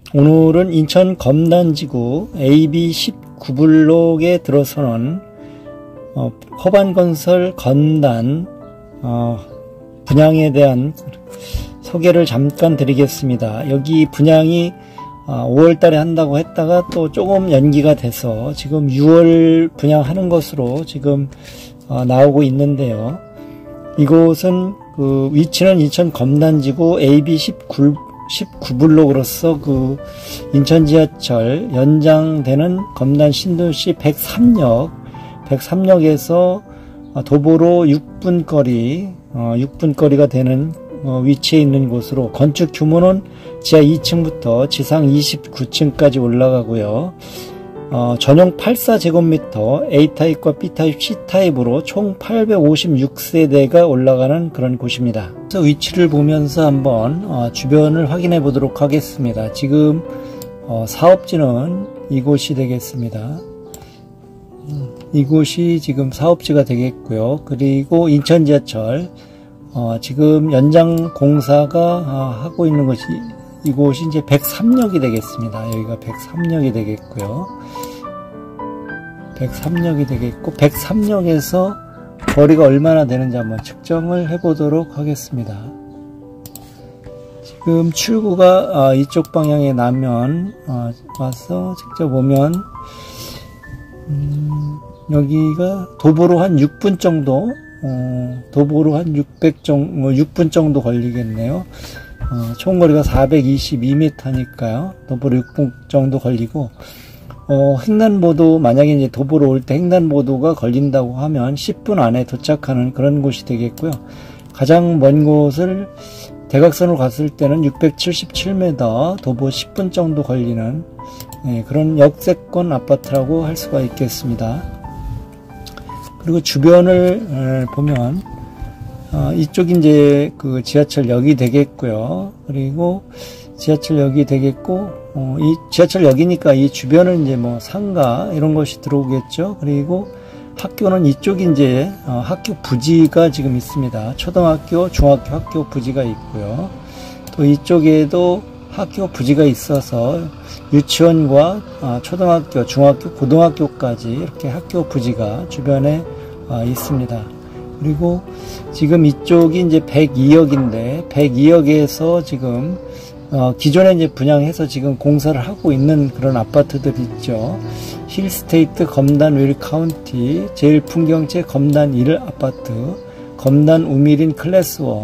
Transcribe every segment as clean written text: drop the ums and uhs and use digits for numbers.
오늘은 인천 검단지구 AB 19블록에 들어서는 허반건설 건단 분양에 대한 소개를 잠깐 드리겠습니다. 여기 분양이 5월 달에 한다고 했다가 또 조금 연기가 돼서 지금 6월 분양하는 것으로 지금 나오고 있는데요. 이곳은 그 위치는 인천 검단지구 AB 19블록으로서 그 인천 지하철 연장되는 검단 신도시 103역에서 도보로 6분 거리가 되는 위치에 있는 곳으로, 건축 규모는 지하 2층부터 지상 29층까지 올라가고요. 전용 84제곱미터 A타입과 B타입, C타입으로 총 856세대가 올라가는 그런 곳입니다. 그래서 위치를 보면서 한번 주변을 확인해 보도록 하겠습니다. 지금 사업지는 이곳이 되겠습니다. 이곳이 지금 사업지가 되겠고요. 그리고 인천 지하철 지금 연장 공사가 하고 있는 것이 이곳이 이제 103역이 되겠습니다. 여기가 103역이 되겠고요. 103역이 되겠고, 103역에서 거리가 얼마나 되는지 한번 측정을 해 보도록 하겠습니다. 지금 출구가 이쪽 방향에 나면 와서 직접 보면 여기가 도보로 한 6분 정도, 도보로 한 6분 정도 걸리겠네요. 총 거리가 422m니까요. 도보로 6분 정도 걸리고, 횡단보도, 만약에 이제 도보로 올 때 횡단보도가 걸린다고 하면 10분 안에 도착하는 그런 곳이 되겠고요. 가장 먼 곳을 대각선으로 갔을 때는 677m, 도보 10분 정도 걸리는 그런 역세권 아파트라고 할 수가 있겠습니다. 그리고 주변을 보면 이쪽이 이제 그 지하철역이 되겠고요. 그리고 지하철역이 되겠고, 이 지하철역이니까 이 주변은 이제 뭐 상가 이런 것이 들어오겠죠. 그리고 학교는 이쪽이 이제 학교 부지가 지금 있습니다. 초등학교, 중학교 학교 부지가 있고요. 또 이쪽에도 학교 부지가 있어서 유치원과 초등학교, 중학교, 고등학교까지 이렇게 학교 부지가 주변에 있습니다. 그리고 지금 이쪽이 이제 102역인데 102역에서 지금 기존에 이제 분양해서 지금 공사를 하고 있는 그런 아파트들이 있죠. 힐스테이트 검단 윌카운티, 제일풍경채 검단 1 아파트, 검단 우미린 클래스 1,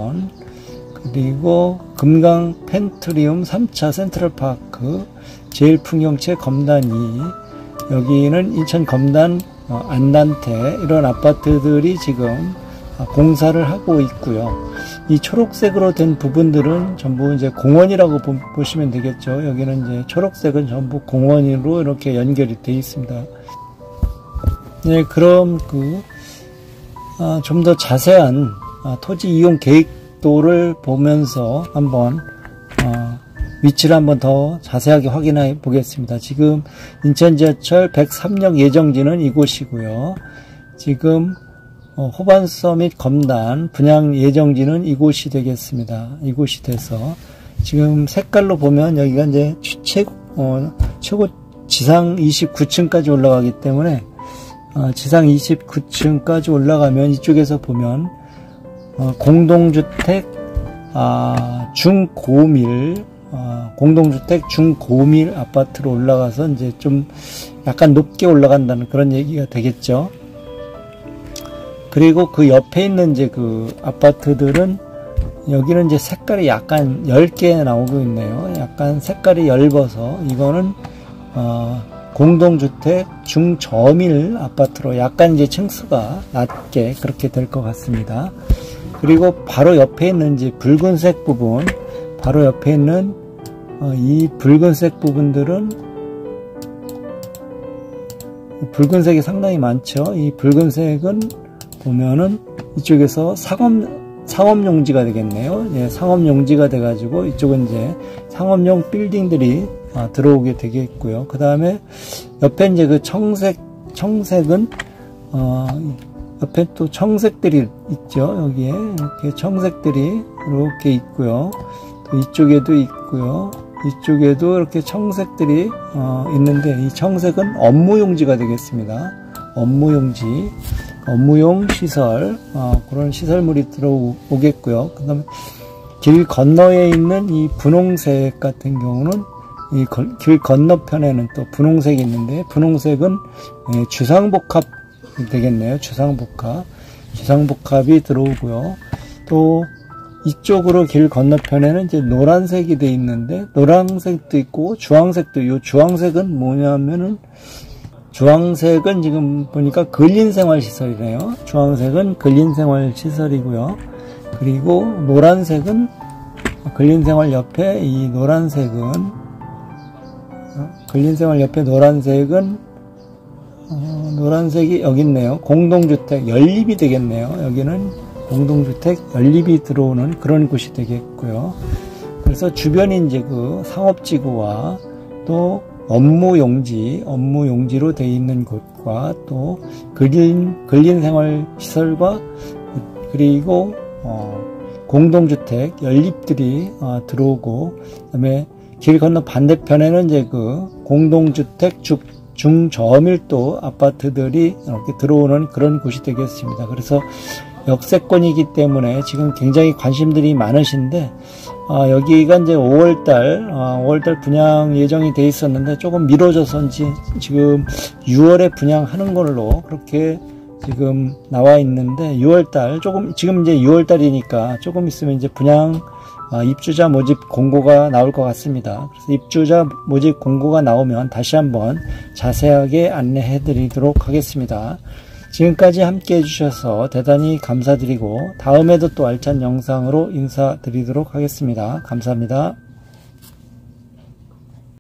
그리고 금강 펜트리움 3차 센트럴파크, 제일풍경채 검단 2, 여기는 인천 검단 안단태, 이런 아파트들이 지금 공사를 하고 있고요. 이 초록색으로 된 부분들은 전부 이제 공원이라고 보시면 되겠죠. 여기는 이제 초록색은 전부 공원으로 이렇게 연결이 되어 있습니다. 네, 그럼 좀 더 자세한 토지 이용 계획도를 보면서 한번 위치를 한번 더 자세하게 확인해 보겠습니다. 지금 인천 지하철 103역 예정지는 이곳이고요. 지금 호반서 및 검단 분양 예정지는 이곳이 되겠습니다. 이곳이 돼서 지금 색깔로 보면 여기가 이제 최고 지상 29층까지 올라가기 때문에 지상 29층까지 올라가면 이쪽에서 보면 공동주택 중고밀 공동주택 중고밀 아파트로 올라가서 이제 좀 약간 높게 올라간다는 그런 얘기가 되겠죠. 그리고 그 옆에 있는 이제 그 아파트들은 여기는 이제 색깔이 약간 엷게 나오고 있네요. 약간 색깔이 엷어서 이거는 공동주택 중저밀 아파트로 약간 이제 층수가 낮게 그렇게 될 것 같습니다. 그리고 바로 옆에 있는 이제 붉은색 부분, 바로 옆에 있는 이 붉은색 부분들은 붉은색이 상당히 많죠. 이 붉은색은 보면은 이쪽에서 상업용지가 되겠네요. 예, 상업용지가 돼가지고 이쪽은 이제 상업용 빌딩들이 들어오게 되겠고요. 그 다음에 옆에 이제 그 청색은 옆에 또 청색들이 있죠. 여기에 이렇게 청색들이 이렇게 있고요. 또 이쪽에도 있고요. 이쪽에도 이렇게 청색들이 있는데, 이 청색은 업무용지가 되겠습니다. 업무용 시설, 그런 시설물이 들어오겠고요. 그 다음에 길 건너에 있는 이 분홍색 같은 경우는 이 길 건너편에는 또 분홍색이 있는데, 분홍색은 주상복합이 되겠네요. 주상복합이 들어오고요. 또 이쪽으로 길 건너편에는 이제 노란색이 돼 있는데, 노란색도 있고 주황색도, 이 주황색은 뭐냐면은, 주황색은 지금 보니까 근린생활시설이네요. 주황색은 근린생활시설이고요. 그리고 노란색은 근린생활 옆에 이 노란색은 노란색이 여기 있네요. 공동주택 연립이 되겠네요. 여기는 공동주택 연립이 들어오는 그런 곳이 되겠고요. 그래서 주변이 이제 그 상업지구와 또 업무용지로 되어 있는 곳과 또 근린생활시설과 그리고 공동주택 연립들이 들어오고, 그다음에 길 건너 반대편에는 이제 그 공동주택 중저밀도 아파트들이 이렇게 들어오는 그런 곳이 되겠습니다. 그래서 역세권이기 때문에 지금 굉장히 관심들이 많으신데, 여기가 이제 5월달 분양 예정이 돼 있었는데 조금 미뤄져서인지 지금 6월에 분양하는 걸로 그렇게 지금 나와 있는데, 6월달 지금 이제 6월달이니까 조금 있으면 이제 분양 입주자 모집 공고가 나올 것 같습니다. 그래서 입주자 모집 공고가 나오면 다시 한번 자세하게 안내해 드리도록 하겠습니다. 지금까지 함께 해주셔서 대단히 감사드리고, 다음에도 또 알찬 영상으로 인사드리도록 하겠습니다. 감사합니다.